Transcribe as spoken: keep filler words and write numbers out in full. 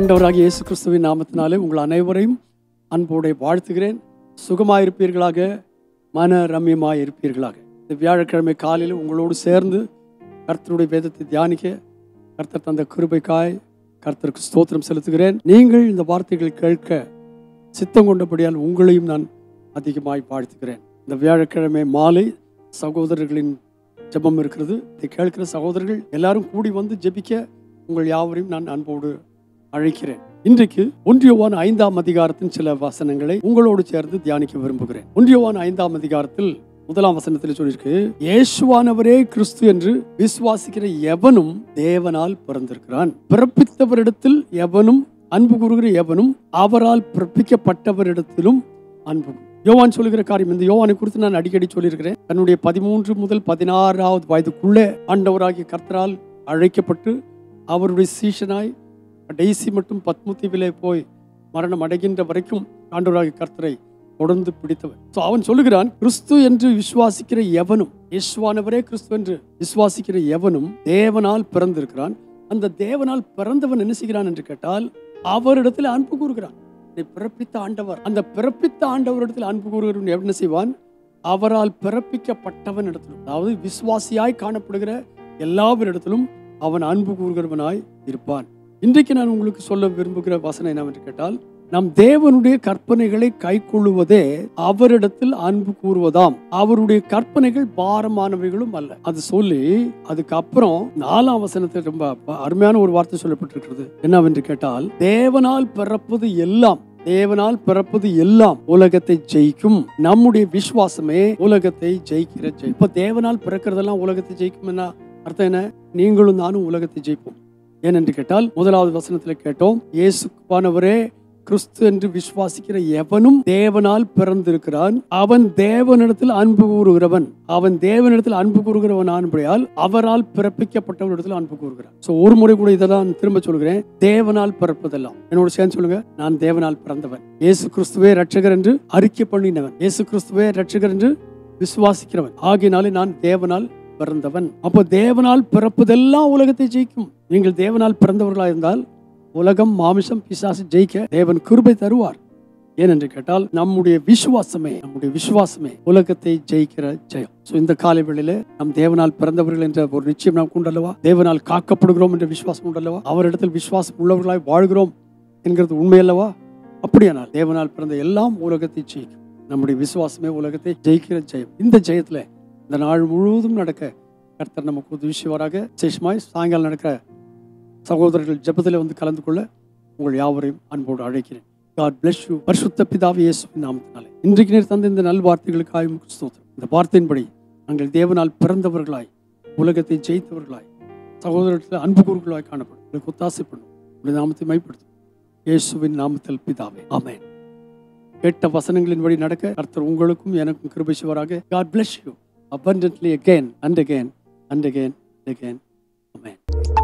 ஆண்டவராகிய இயேசு கிறிஸ்துவின் நாமத்தினாலே உங்கள் அனைவரையும் அன்போடு வாழ்த்துகிறேன். சுகமாயிருப்பீர்களாக, மன ரம்யமாய் இருப்பீர்களாக. இந்த வியாழக்கிழமை காலையில் உங்களோடு சேர்ந்து கர்த்தருடைய வேதத்தை தியானிக்க கர்த்தர் தந்த கிருபைக்காய் கர்த்தருக்கு ஸ்தோத்திரம் செலுத்துகிறேன். நீங்கள் இந்த வார்த்தைகள் கேட்க சித்தம் கொண்டபடியால் உங்களையும் நான் அதிகமாய் வாழ்த்துகிறேன். இந்த வியாழக்கிழமை மாலை சகோதரர்களின் ஜெபம் இருக்கிறது. இதை கேட்கிற சகோதரர்கள் எல்லாரும் கூடி வந்து ஜெபிக்க உங்கள் யாவரையும் நான் அன்போடு அழைக்கிறேன். இன்றைக்கு ஒன்றியோவான் ஐந்தாம் அதிகாரத்தின் சில வசனங்களை உங்களோடு சேர்ந்து தியானிக்க விரும்புகிறேன். ஒன்றியோவான் ஐந்தாம் அதிகாரத்தில் முதலாம் வசனத்தில் சொல்லியிருக்கு, இயேசுவானவரே கிறிஸ்து என்று விசுவாசிக்கிற எவனும் தேவனால் பிறந்திருக்கிறான். பிறப்பித்தவரிடத்தில் எவனும் அன்பு கூறுகிற எவனும் அவரால் பிறப்பிக்கப்பட்டவரிடத்திலும் அன்பு. யோவான் சொல்லுகிற காரியம், இந்த யோவானை குறித்து நான் அடிக்கடி சொல்லியிருக்கிறேன். தன்னுடைய பதிமூன்று முதல் பதினாறாவது வயதுக்குள்ளே ஆண்டவராகிய கர்த்தரால் அழைக்கப்பட்டு அவருடைய சீஷனாய் கடைசி மட்டும் பத்முத்தீவிலே போய் மரணம் அடைகின்ற வரைக்கும் ஆண்டவராகிய கர்த்தரை தொடர்ந்து பிடித்தவன். சோ அவன் சொல்லுகிறான், கிறிஸ்து என்று விசுவாசிக்கிற எவனும், இயேசுவானவரே கிறிஸ்து என்று விசுவாசிக்கிற எவனும் தேவனால் பிறந்திருக்கிறான். அந்த தேவனால் பிறந்தவன் என்ன செய்கிறான் என்று கேட்டால், அவரிடத்தில் அன்பு கூறுகிறான். பிறப்பித்த ஆண்டவர், அந்த பிறப்பித்த ஆண்டவரிடத்தில் அன்பு கூறுகிறவன் என்ன செய்வான்? அவரால் பிறப்பிக்கப்பட்டவன் இடத்திலும், அதாவது விசுவாசியாய் காணப்படுகிற எல்லாவரிடத்திலும் அவன் அன்பு கூறுகிறவனாய் இருப்பான். இன்றைக்கு நான் உங்களுக்கு சொல்ல விரும்புகிற வசனம் என்னவென்று கேட்டால், நம் தேவனுடைய கற்பனைகளை கை கொள்ளுவதே அவரிடத்தில் அன்பு கூறுவதாம். அவருடைய கற்பனைகள் பாரமானவைகளும் அல்ல. அது சொல்லி அதுக்கப்புறம் நாலாம் வசனத்தில் ரொம்ப அருமையான ஒரு வார்த்தை சொல்லப்பட்டிருக்கிறது. என்னவென்று கேட்டால், தேவனால் பிறப்பது எல்லாம் தேவனால் பிறப்பது எல்லாம் உலகத்தை ஜெயிக்கும். நம்முடைய விசுவாசமே உலகத்தை ஜெயிக்கிற ஜெய். இப்ப தேவனால் பிறக்கிறதெல்லாம் உலகத்தை ஜெயிக்கும். என்ன அர்த்தம்? என்ன? நீங்களும் நானும் உலகத்தை ஜெயிப்போம். ஏனென்று கேட்டால், முதலாவது வசனத்தில் கேட்டோம், இயேசுவானவரே கிறிஸ்து என்று விசுவாசிக்கிற எவனும் தேவனால் பிறந்திருக்கிறான். அவன் தேவனிடத்தில் அன்பு கூறுகிறவன். அவன் தேவனிடத்தில் அன்பு கூறுகிறவன் ஆனபடியால் அவரால் பிறப்பிக்கப்பட்டவனிடத்தில் அன்பு கூறுகிறான். சோ ஒரு முறை கூட இதெல்லாம் திரும்ப சொல்கிறேன், தேவனால் பிறப்பதெல்லாம். என்னோட சேர்ந்து சொல்லுங்க, நான் தேவனால் பிறந்தவன். இயேசு கிறிஸ்துவே ரட்சகர் என்று அறிக்கை பண்ணினவன், இயேசு கிறிஸ்துவே ரட்சகர் என்று விசுவாசிக்கிறவன் ஆகினாலே நான் தேவனால் பிறந்தவன். அப்போ தேவனால் பிறப்பதெல்லாம் உலகத்தை ஜெயிக்கும். நீங்கள் தேவனால் பிறந்தவர்களாக இருந்தால் உலகம், மாமிசம், பிசாசு ஜெயிக்க தேவன் கிருபை தருவார். ஏனென்று கேட்டால், நம்முடைய விசுவாசமே நம்முடைய விசுவாசமே உலகத்தை ஜெயிக்கிற ஜெயம். சோ இந்த காலை வேளையில நம் தேவனால் பிறந்தவர்கள் என்ற ஒரு நிச்சயம் நாம் கொண்டல்லவா, தேவனால் காக்கப்படுகிறோம் என்ற விசுவாசம் உண்டல்லவா, அவரிடத்தில் விசுவாசம் உள்ளவர்களாய் வாழ்கிறோம் என்கிறது உண்மை அல்லவா? அப்படியானால் தேவனால் பிறந்த எல்லாம் உலகத்தை ஜெயிக்கும். நம்முடைய விசுவாசமே உலகத்தை ஜெயிக்கிற ஜெயம். இந்த ஜெயத்துல இந்த நாள் முழுவதும் நடக்க கர்த்தர் நமக்கு உதவி செய்வாராக. விசேஷமாய் சாயங்காலம் நடக்கிற சகோதரர்கள் ஜெபத்தில் வந்து கலந்து கொள்ள உங்கள் யாவரையும் அன்போடு அழைக்கிறேன். God bless you. பரிசுத்த பிதாவே இயேசுவின் நாமத்தினாலே இன்றைக்கு நேர் தந்த இந்த நல் வார்த்தைகளுக்காக உமக்கு ஸ்தோத்திரம். இந்த வார்த்தையின்படி நாங்கள் தேவனால் பிறந்தவர்களாய் உலகத்தை ஜெயித்தவர்களாய் சகோதரர்கள் அன்பு கூறுகளாய் காணப்படும். உங்களுக்கு ஒத்தாசை பண்ணும். உடைய நாமத்தை மைப்படுத்தும். இயேசுவின் நாமத்தில் பிதாவே, ஆமென். கேட்ட வசனங்களின் வழி நடக்க கர்த்தர் உங்களுக்கும் எனக்கும் கிருபை செய்வாராக. God bless you abundantly again and again and again and again. Amen.